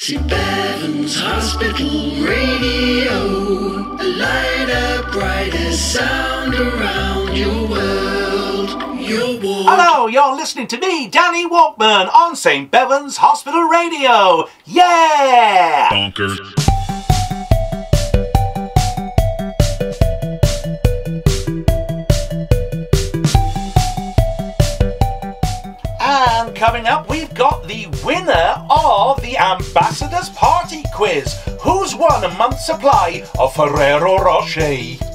St. Bevan's Hospital Radio, a lighter, brighter sound around your world, your ward. Hello, you're listening to me, Danny Walkman, on St. Bevan's Hospital Radio. Yeah! Bonkers. And coming up, we've got the winner of the Ambassador's Party Quiz. Who's won a month's supply of Ferrero Rocher?